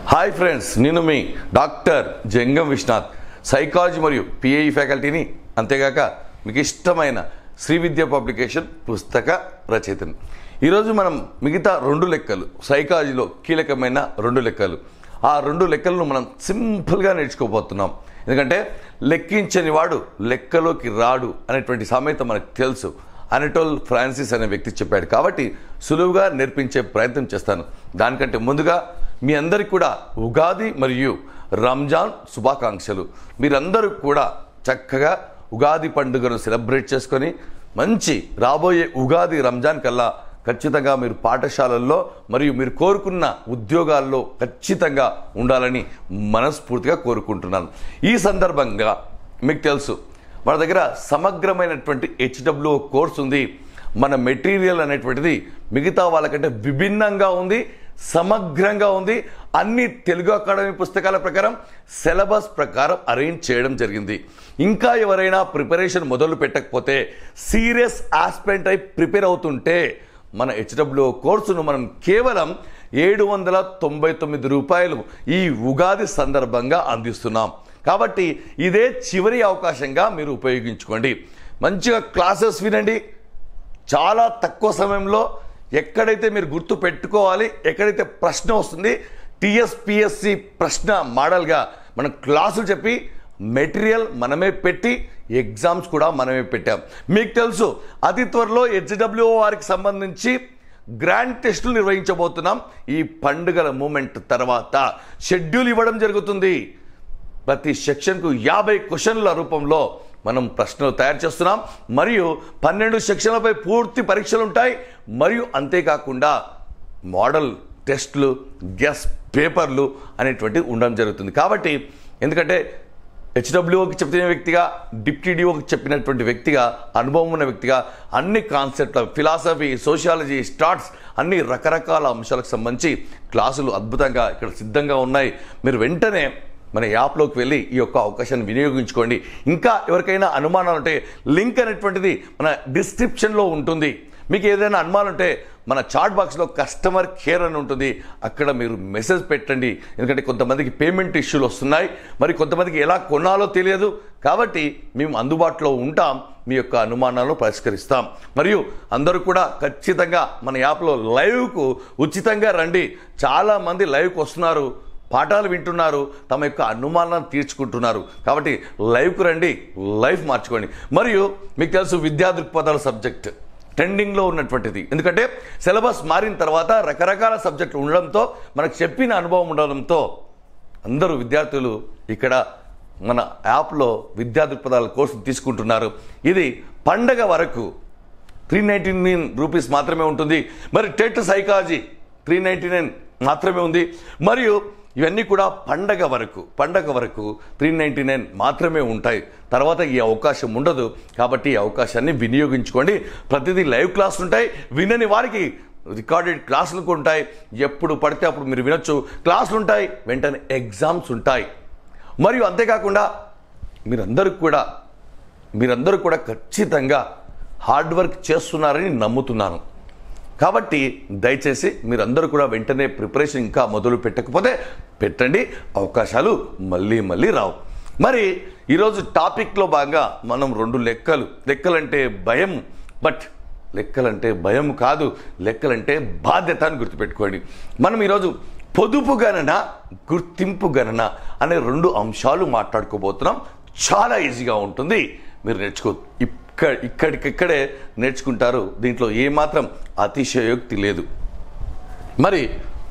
Hi friends, నేను మీ doctor Jangam Viswanath, psychology మరియు పిఏఈ ఫ్యాకల్టీని, అంతేగాక మీకు ఇష్టమైన శ్రీ విద్య పబ్లికేషన్ పుస్తక రచయితని. ఈరోజు మనం మిగతా రెండు లెక్కలు, సైకాలజీలో కీలకమైన రెండు లెక్కలు, ఆ రెండు లెక్కలను మనం సింపుల్గా నేర్చుకోబోతున్నాం. ఎందుకంటే లెక్కించని వాడు లెక్కలోకి రాడు అనేటువంటి సామెత మనకు తెలుసు. అనటోల్ ఫ్రాన్సిస్ అనే వ్యక్తి చెప్పాడు. కాబట్టి సులువుగా నేర్పించే ప్రయత్నం చేస్తాను. దానికంటే ముందుగా మీ అందరికీ కూడా ఉగాది మరియు రంజాన్ శుభాకాంక్షలు. మీరందరూ కూడా చక్కగా ఉగాది పండుగను సెలబ్రేట్ చేసుకొని మంచి రాబోయే ఉగాది రంజాన్ కల్లా ఖచ్చితంగా మీరు పాఠశాలల్లో మరియు మీరు కోరుకున్న ఉద్యోగాల్లో ఖచ్చితంగా ఉండాలని మనస్ఫూర్తిగా కోరుకుంటున్నాను. ఈ సందర్భంగా మీకు తెలుసు, మన దగ్గర సమగ్రమైనటువంటి HWO కోర్స్ ఉంది. మన మెటీరియల్ అనేటువంటిది మిగతా వాళ్ళకంటే విభిన్నంగా ఉంది, సమగ్రంగా ఉంది. అన్ని తెలుగు అకాడమీ పుస్తకాల ప్రకారం సిలబస్ ప్రకారం అరేంజ్ చేయడం జరిగింది. ఇంకా ఎవరైనా ప్రిపరేషన్ మొదలు పెట్టకపోతే, సీరియస్ ఆస్పిరెంట్ అయి ప్రిపేర్ అవుతుంటే మన HWO కోర్సును మనం కేవలం 799 రూపాయలు ఈ ఉగాది సందర్భంగా అందిస్తున్నాం. కాబట్టి ఇదే చివరి అవకాశంగా మీరు ఉపయోగించుకోండి. మంచిగా క్లాసెస్ వినండి. చాలా తక్కువ సమయంలో ఎక్కడైతే మీరు గుర్తు పెట్టుకోవాలి, ఎక్కడైతే ప్రశ్న వస్తుంది, TSPSC ప్రశ్న మోడల్గా మనం క్లాసులు చెప్పి మెటీరియల్ మనమే పెట్టి ఎగ్జామ్స్ కూడా మనమే పెట్టాం. మీకు తెలుసు, అతి త్వరలో HWO వారికి సంబంధించి గ్రాండ్ టెస్టులు నిర్వహించబోతున్నాం. ఈ పండుగల మూమెంట్ తర్వాత షెడ్యూల్ ఇవ్వడం జరుగుతుంది. ప్రతి సెక్షన్కు 50 క్వశ్చన్ల రూపంలో మనం ప్రశ్నలు తయారు చేస్తున్నాం. మరియు 12 సెక్షన్లపై పూర్తి పరీక్షలు ఉంటాయి. మరియు అంతేకాకుండా మోడల్ టెస్టులు, గెస్ పేపర్లు అనేటువంటివి ఉండడం జరుగుతుంది. కాబట్టి ఎందుకంటే HWOకి చెప్పిన వ్యక్తిగా, డిప్యూటీ డిఓకి చెప్పినటువంటి వ్యక్తిగా, అనుభవం ఉన్న వ్యక్తిగా అన్ని కాన్సెప్ట్ల ఫిలాసఫీ, సోషియాలజీ, స్టాట్స్ అన్ని రకరకాల అంశాలకు సంబంధించి క్లాసులు అద్భుతంగా ఇక్కడ సిద్ధంగా ఉన్నాయి. మీరు వెంటనే మన యాప్లోకి వెళ్ళి ఈ యొక్క అవకాశాన్ని వినియోగించుకోండి. ఇంకా ఎవరికైనా అనుమానాలు ఉంటే లింక్ అనేటువంటిది మన డిస్క్రిప్షన్లో ఉంటుంది. మీకు ఏదైనా అనుమానం ఉంటే మన చాట్ బాక్స్లో కస్టమర్ కేర్ అని ఉంటుంది, అక్కడ మీరు మెసేజ్ పెట్టండి. ఎందుకంటే కొంతమందికి పేమెంట్ ఇష్యూలు వస్తున్నాయి, మరి కొంతమందికి ఎలా కొనాలో తెలియదు. కాబట్టి మేము అందుబాటులో ఉంటాం, మీ యొక్క అనుమానాలను పరిష్కరిస్తాం. మరియు అందరూ కూడా ఖచ్చితంగా మన యాప్లో లైవ్కు ఉచితంగా రండి. చాలామంది లైవ్కి వస్తున్నారు, పాఠాలు వింటున్నారు, తమ యొక్క అనుమానాలను తీర్చుకుంటున్నారు. కాబట్టి లైవ్కు రండి, లైఫ్ మార్చుకోండి. మరియు మీకు తెలుసు, విద్యా దృక్పథాల సబ్జెక్ట్ ట్రెండింగ్లో ఉన్నటువంటిది. ఎందుకంటే సిలబస్ మారిన తర్వాత రకరకాల సబ్జెక్టులు ఉండడంతో, మనకు చెప్పిన అనుభవం ఉండడంతో అందరూ విద్యార్థులు ఇక్కడ మన యాప్లో విద్యా దృక్పథాల కోర్సు తీసుకుంటున్నారు. ఇది పండగ వరకు 399 రూపీస్ మాత్రమే ఉంటుంది. మరి టెట్ సైకాలజీ 399 మాత్రమే ఉంది. మరియు ఇవన్నీ కూడా పండగ వరకు 399 మాత్రమే ఉంటాయి. తర్వాత ఈ అవకాశం ఉండదు. కాబట్టి ఈ అవకాశాన్ని వినియోగించుకోండి. ప్రతిదీ లైవ్ క్లాసులు ఉంటాయి. వినని వారికి రికార్డెడ్ క్లాసులు కూడా ఉంటాయి. ఎప్పుడు పడితే అప్పుడు మీరు వినొచ్చు. క్లాసులు ఉంటాయి, వెంటనే ఎగ్జామ్స్ ఉంటాయి. మరియు అంతేకాకుండా మీరందరూ కూడా ఖచ్చితంగా హార్డ్ వర్క్ చేస్తున్నారని నమ్ముతున్నాను. కాబట్టి దయచేసి మీరందరూ కూడా వెంటనే ప్రిపరేషన్ ఇంకా మొదలు పెట్టకపోతే పెట్టండి. అవకాశాలు మళ్ళీ రావు. మరి ఈరోజు టాపిక్లో భాగంగా మనం రెండు లెక్కలంటే భయం, బట్ లెక్కలంటే భయం కాదు, లెక్కలంటే బాధ్యత అని గుర్తుపెట్టుకోండి. మనం ఈరోజు పొదుపు గణన, గుర్తింపు గణన అనే రెండు అంశాలు మాట్లాడుకోబోతున్నాం. చాలా ఈజీగా ఉంటుంది, మీరు నేర్చుకో ఇక్కడికిక్కడే నేర్చుకుంటారు. దీంట్లో ఏమాత్రం అతిశయోక్తి లేదు. మరి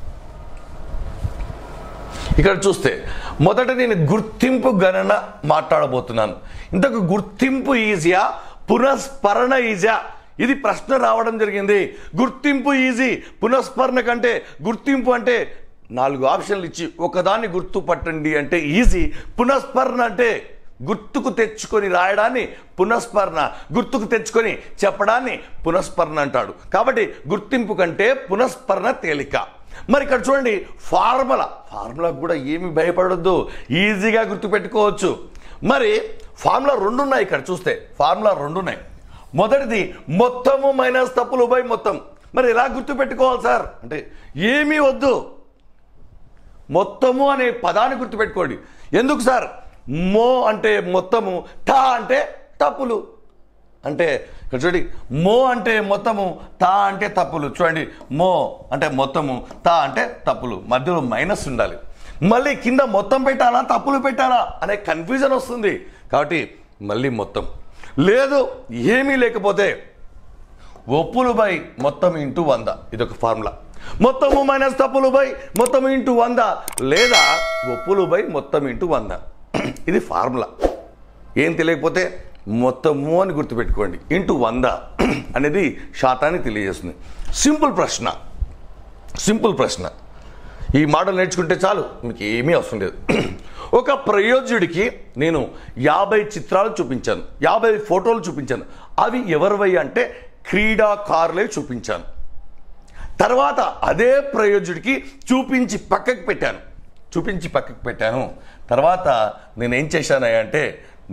ఇక్కడ చూస్తే మొదట నేను గుర్తింపు గణన మాట్లాడబోతున్నాను. ఇంతకు గుర్తింపు ఈజీయా, పునఃస్మరణ ఈజీయా? ఇది ప్రశ్న రావడం జరిగింది. గుర్తింపు ఈజీ, పునఃస్మరణ కంటే గుర్తింపు అంటే 4 ఆప్షన్లు ఇచ్చి ఒకదాన్ని గుర్తుపట్టండి అంటే ఈజీ. పునఃస్మరణ అంటే గుర్తుకు తెచ్చుకొని రాయడాన్ని పునఃస్మరణ, గుర్తుకు తెచ్చుకొని చెప్పడాన్ని పునఃస్మరణ అంటాడు. కాబట్టి గుర్తింపు కంటే పునఃస్మరణ తేలిక. మరి ఇక్కడ చూడండి, ఫార్ములా కూడా ఏమి భయపడొద్దు, ఈజీగా గుర్తుపెట్టుకోవచ్చు. మరి ఫార్ములా 2 ఉన్నాయి. ఇక్కడ చూస్తే ఫార్ములా 2 ఉన్నాయి. మొదటిది మొత్తము మైనస్ తప్పులు బై మొత్తం. మరి ఎలా గుర్తుపెట్టుకోవాలి సార్ అంటే ఏమీ వద్దు, మొత్తము అనే పదాన్ని గుర్తుపెట్టుకోండి. ఎందుకు సార్ మో అంటే మొత్తము, తా అంటే తప్పులు. అంటే ఇక్కడ చూడండి, మో అంటే మొత్తము, తా అంటే తప్పులు. చూడండి, మో అంటే మొత్తము, తా అంటే తప్పులు, మధ్యలో మైనస్ ఉండాలి. మళ్ళీ కింద మొత్తం పెట్టాలా తప్పులు పెట్టాలా అనే కన్ఫ్యూజన్ వస్తుంది. కాబట్టి మళ్ళీ మొత్తం లేదు, ఏమీ లేకపోతే ఒప్పులు బై మొత్తం ఇంటూ 100, ఇదొక ఫార్ములా. మొత్తము మైనస్ తప్పులు బై మొత్తం ఇంటూ 100, లేదా ఒప్పులు బై మొత్తం ఇంటూ 100, ఇది ఫార్ములా. ఏం తెలియకపోతే మొత్తము అని గుర్తుపెట్టుకోండి. ఇంటూ 100 అనేది శాతాన్ని తెలియజేస్తుంది. సింపుల్ ప్రశ్న. ఈ మోడల్ నేర్చుకుంటే చాలు, మీకు ఏమీ అవసరం లేదు. ఒక ప్రయోజ్యుడికి నేను 50 చిత్రాలు చూపించాను, 50 ఫోటోలు చూపించాను. అవి ఎవరివై అంటే క్రీడాకారులే చూపించాను. తర్వాత అదే ప్రయోజ్యుడికి చూపించి పక్కకు పెట్టాను. తర్వాత నేనేం చేశానంటే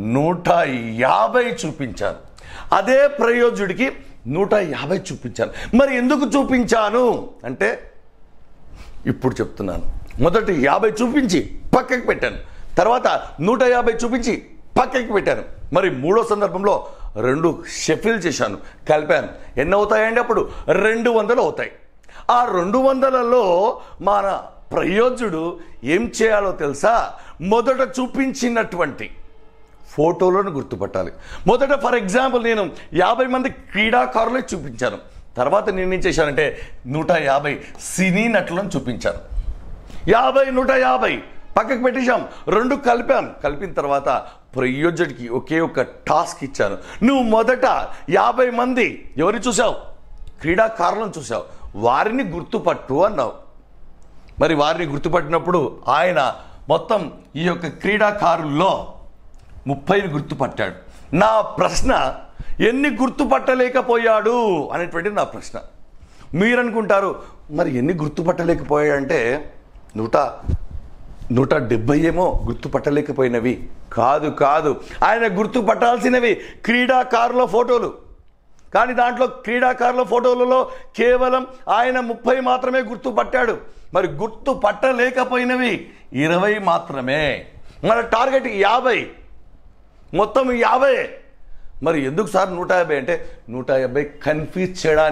150 చూపించాను. అదే ప్రయోజ్యుడికి 150 చూపించాను. మరి ఎందుకు చూపించాను అంటే ఇప్పుడు చెప్తున్నాను. మొదటి 50 చూపించి పక్కకు పెట్టాను, తర్వాత 150 చూపించి పక్కకి పెట్టాను. మరి మూడో సందర్భంలో 2 షఫిల్ చేశాను, కలిపాను. ఎన్ని అవుతాయండి? అప్పుడు 200 అవుతాయి. ఆ 200లలో మన ప్రయోజ్యుడు ఏం చేయాలో తెలుసా? మొదట చూపించినటువంటి ఫోటోలను గుర్తుపట్టాలి. మొదట ఫర్ ఎగ్జాంపుల్ నేను 50 మంది క్రీడాకారులే చూపించాను. తర్వాత నేను ఏం చేశానంటే 150 సినీ నటులను చూపించాను. 50 150 పక్కకు పెట్టేశాం, 2 కలిపిన తర్వాత ప్రయోజ్యుడికి ఒకే ఒక టాస్క్ ఇచ్చాను. నువ్వు మొదట 50 మంది ఎవరిని చూసావు? క్రీడాకారులను చూసావు, వారిని గుర్తుపట్టు అన్నావు. మరి వారిని గుర్తుపట్టినప్పుడు ఆయన మొత్తం ఈ యొక్క క్రీడాకారుల్లో 30ని గుర్తుపట్టాడు. నా ప్రశ్న, ఎన్ని గుర్తుపట్టలేకపోయాడు అనేటువంటిది నా ప్రశ్న. మీరు అనుకుంటారు మరి ఎన్ని గుర్తుపట్టలేకపోయాడంటే 170 ఏమో గుర్తుపట్టలేకపోయినవి. కాదు, ఆయన గుర్తుపట్టాల్సినవి క్రీడాకారుల ఫోటోలు. కానీ దాంట్లో క్రీడాకారుల ఫోటోలలో కేవలం ఆయన 30 మాత్రమే గుర్తుపట్టాడు. మరి గుర్తుపట్టలేకపోయినవి 20 మాత్రమే. మన టార్గెట్ 50, మొత్తం 50. మరి ఎందుకు సార్ 150 అంటే 150 కన్ఫ్యూజ్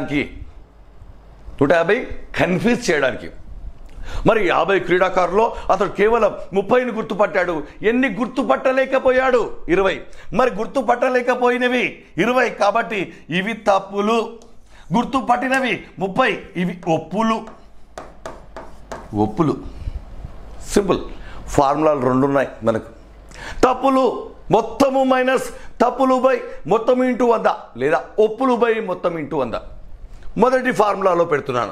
చేయడానికి. మరి 50 క్రీడాకారుల్లో అతడు కేవలం 30ని గుర్తుపట్టాడు. ఎన్ని గుర్తుపట్టలేకపోయాడు? 20. మరి గుర్తుపట్టలేకపోయినవి 20 కాబట్టి ఇవి తప్పులు. గుర్తుపట్టినవి 30, ఇవి ఒప్పులు. సింపుల్. ఫార్ములాలు 2 ఉన్నాయి మనకు. తప్పులు మొత్తము మైనస్ తప్పులు బై మొత్తం ఇంటూ 100, లేదా ఒప్పులు బై మొత్తం ఇంటూ 100. మొదటి ఫార్ములాలో పెడుతున్నాను.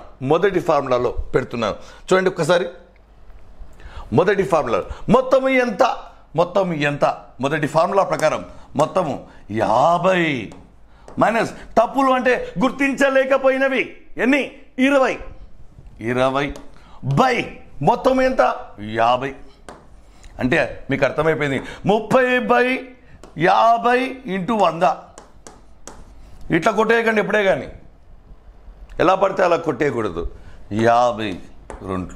చూడండి ఒక్కసారి. మొదటి ఫార్ములా మొత్తము ఎంత? మొదటి ఫార్ములా ప్రకారం మొత్తము 50 మైనస్ తప్పులు అంటే గుర్తించలేకపోయినవి ఎన్ని? 20 బై మొత్తం ఎంత? 50. అంటే మీకు అర్థమైపోయింది. 30/50 ఇంటూ 100. ఇట్లా కొట్టేయకండి ఎప్పుడే కానీ, ఎలా పడితే అలా కొట్టేయకూడదు. 52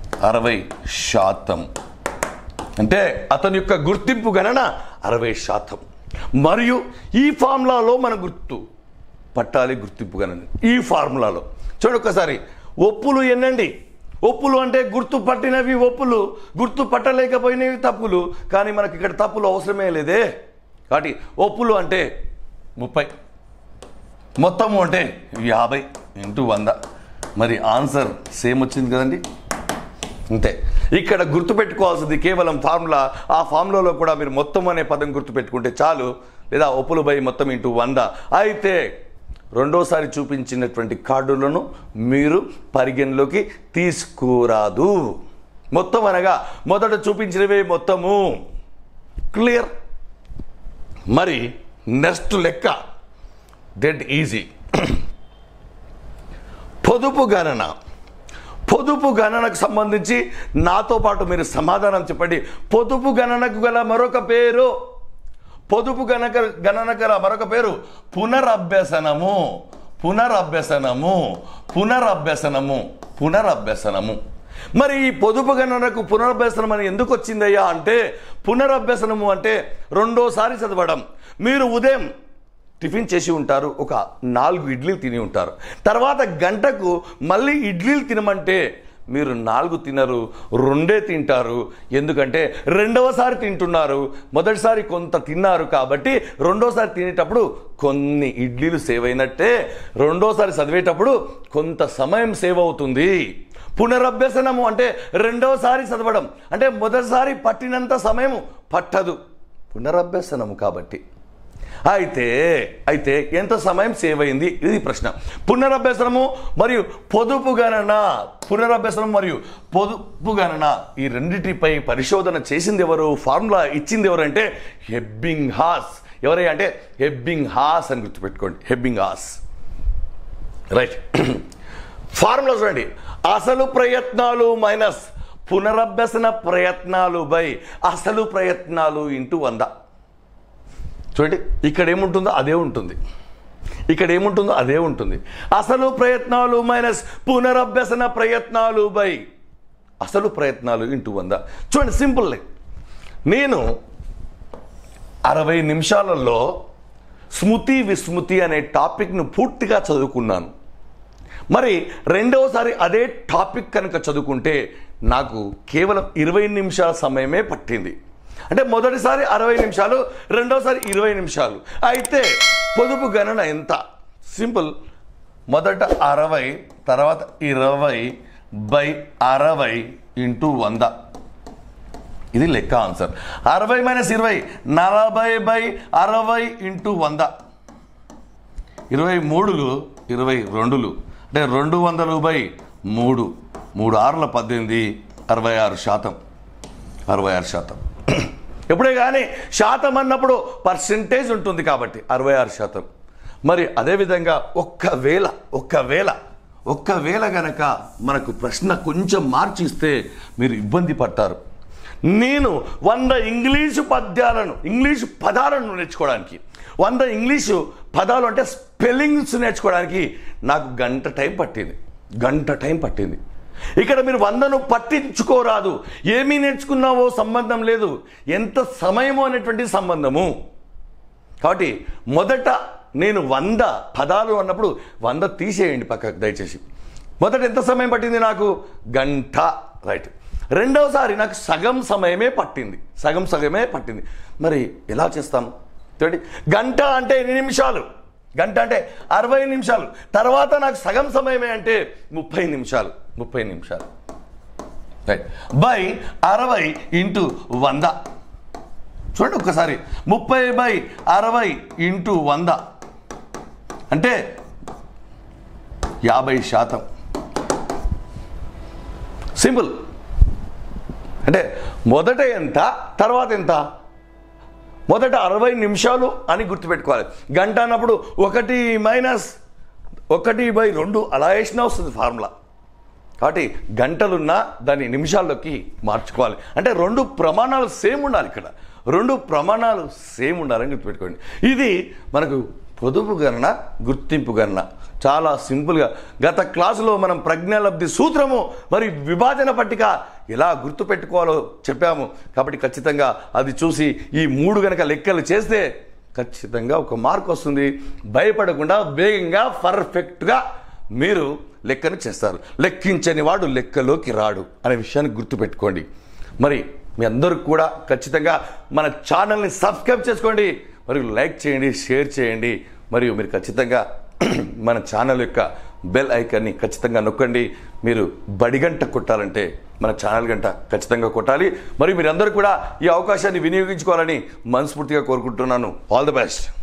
60%. అంటే అతని యొక్క గుర్తింపు గణన 60%. మరియు ఈ ఫార్ములాలో మనం గుర్తు పట్టాలి గుర్తింపు గణన. ఈ ఫార్ములాలో చూడండి ఒకసారి. ఒప్పులు ఎన్నండి? ఒప్పులు అంటే గుర్తుపట్టినవి ఒప్పులు, గుర్తుపట్టలేకపోయినవి తప్పులు. కానీ మనకి ఇక్కడ తప్పులు అవసరమే లేదే. కాబట్టి ఒప్పులు అంటే 30, మొత్తము అంటే 50 ఇంటూ 100. మరి ఆన్సర్ సేమ్ వచ్చింది కదండి. అంతే. ఇక్కడ గుర్తుపెట్టుకోవాల్సింది కేవలం ఫార్ములా. ఆ ఫార్ములాలో కూడా మీరు మొత్తం అనే పదం గుర్తుపెట్టుకుంటే చాలు, లేదా ఒప్పులు బై మొత్తం ఇంటూ 100. అయితే రెండోసారి చూపించినటువంటి కార్డులను మీరు పరిగణలోకి తీసుకురాదు. మొత్తం అనగా మొదట చూపించినవే మొత్తము. క్లియర్? మరి నెక్స్ట్ లెక్క డెడ్ ఈజీ. పొదుపు గణనకు సంబంధించి నాతో పాటు మీరు సమాధానం చెప్పండి. పొదుపు గణనకు గల మరొక పేరు, గణనకు గల మరొక పేరు పునరభ్యసనము. మరి ఈ పొదుపు గణనకు పునరభ్యసనం అని ఎందుకు వచ్చిందయ్యా అంటే, పునరభ్యసనము అంటే రెండోసారి చదవడం. మీరు ఉదయం టిఫిన్ చేసి ఉంటారు, ఒక 4 ఇడ్లీలు తిని ఉంటారు. తర్వాత గంటకు మళ్ళీ ఇడ్లీలు తినమంటే మీరు 4 తినరు, 2 తింటారు. ఎందుకంటే రెండవసారి తింటున్నారు, మొదటిసారి కొంత తిన్నారు కాబట్టి రెండోసారి తినేటప్పుడు కొన్ని ఇడ్లీలు సేవ్ అయినట్టే రెండోసారి చదివేటప్పుడు కొంత సమయం సేవ్ అవుతుంది. పునరభ్యసనము అంటే రెండోసారి చదవడం, అంటే మొదటిసారి పట్టినంత సమయం పట్టదు పునరభ్యసనము కాబట్టి. అయితే ఎంత సమయం సేవ్ అయింది, ఇది ప్రశ్న. పునరభ్యసనము మరియు పొదుపు గణన, పునరభ్యసనం మరియు పొదుపు గణన ఈ రెండిటిపై పరిశోధన చేసింది ఎవరు, ఫార్ములా ఇచ్చింది ఎవరు అంటే ఎబ్బింగ్హాస్. ఎవరై అంటే ఎబ్బింగ్హాస్ అని గుర్తుపెట్టుకోండి, ఎబ్బింగ్హాస్. రైట్. ఫార్ములా చూడండి, అసలు ప్రయత్నాలు మైనస్ పునరభ్యసన ప్రయత్నాలు బై అసలు ప్రయత్నాలు ఇంటూ 100. చూడండి, ఇక్కడ ఏముంటుందో అదే ఉంటుంది, ఇక్కడ ఏముంటుందో అదే ఉంటుంది. అసలు ప్రయత్నాలు మైనస్ పునరభ్యసన ప్రయత్నాలు బై అసలు ప్రయత్నాలు ఇంటూ 100. చూడండి, సింపుల్. నేను 60 నిమిషాలలో స్మృతి విస్మృతి అనే టాపిక్ను పూర్తిగా చదువుకున్నాను. మరి రెండవసారి అదే టాపిక్ కనుక చదువుకుంటే నాకు కేవలం 20 నిమిషాల సమయమే పట్టింది. అంటే మొదటిసారి 60 నిమిషాలు, రెండోసారి 20 నిమిషాలు. అయితే పొదుపు గణన ఎంత? సింపుల్. మొదట 60, తర్వాత 20/60 ఇంటూ 100. ఇది లెక్క ఆన్సర్. 60 - 20 40/60 ఇంటూ 100. 23లు 22లు అంటే 200/3. 3 6ల 18, 66%. 66%. ఎప్పుడే కానీ శాతం అన్నప్పుడు పర్సెంటేజ్ ఉంటుంది కాబట్టి 66%. మరి అదేవిధంగా ఒక్కవేళ గనక మనకు ప్రశ్న కొంచెం మార్చిస్తే మీరు ఇబ్బంది పడతారు. నేను 100 ఇంగ్లీషు పదాలను నేర్చుకోవడానికి, 100 ఇంగ్లీషు పదాలు అంటే స్పెల్లింగ్స్ నేర్చుకోవడానికి నాకు గంట టైం పట్టింది. ఇక్కడ మీరు 100ను పట్టించుకోరాదు. ఏమీ నేర్చుకున్నావో సంబంధం లేదు, ఎంత సమయము అనేటువంటి సంబంధము. కాబట్టి మొదట నేను 100 పదాలు అన్నప్పుడు 100 తీసేయండి పక్కకు దయచేసి. మొదట ఎంత సమయం పట్టింది నాకు? గంట. రైట్. రెండవసారి నాకు సగం సమయమే పట్టింది. మరి ఎలా చేస్తాం? చూడండి, గంట అంటే 8 నిమిషాలు, గంట అంటే 60 నిమిషాలు. తర్వాత నాకు సగం సమయమే అంటే 30 నిమిషాలు. రైట్. By 60 into 100. చూడండి ఒక్కసారి, 30/60 ఇంటూ 100 అంటే 50%. సింపుల్. అంటే మొదట ఎంత, తర్వాత ఎంత? మొదట 60 నిమిషాలు అని గుర్తుపెట్టుకోవాలి. గంట అన్నప్పుడు 1 - 1/2 అలా వేసినా వస్తుంది ఫార్ములా. కాబట్టి గంటలున్నా దాన్ని నిమిషాల్లోకి మార్చుకోవాలి. అంటే 2 ప్రమాణాలు సేమ్ ఉండాలి. ఇక్కడ 2 ప్రమాణాలు సేమ్ ఉండాలని గుర్తుపెట్టుకోండి. ఇది మనకు పొదుపు గణన, గుర్తింపు గణన చాలా సింపుల్గా గత క్లాసులో మనం ప్రజ్ఞాలబ్ధి సూత్రము మరి విభాజన పట్టిక ఎలా గుర్తుపెట్టుకోవాలో చెప్పాము. కాబట్టి ఖచ్చితంగా అది చూసి ఈ 3 గనక లెక్కలు చేస్తే ఖచ్చితంగా ఒక మార్క్ వస్తుంది. భయపడకుండా వేగంగా పర్ఫెక్ట్గా మీరు లెక్కను చేస్తారు. లెక్కించని వాడు లెక్కలోకి రాడు అనే విషయాన్ని గుర్తుపెట్టుకోండి. మరి మీ అందరూ కూడా ఖచ్చితంగా మన ఛానల్ని సబ్స్క్రైబ్ చేసుకోండి, మరియు లైక్ చేయండి, షేర్ చేయండి. మరియు మీరు ఖచ్చితంగా మన ఛానల్ యొక్క బెల్ ఐకాన్ని ఖచ్చితంగా నొక్కండి. మీరు బడిగంట కొట్టాలంటే మన ఛానల్ గంట ఖచ్చితంగా కొట్టాలి. మరియు మీరందరూ కూడా ఈ అవకాశాన్ని వినియోగించుకోవాలని మనస్ఫూర్తిగా కోరుకుంటున్నాను. All the best.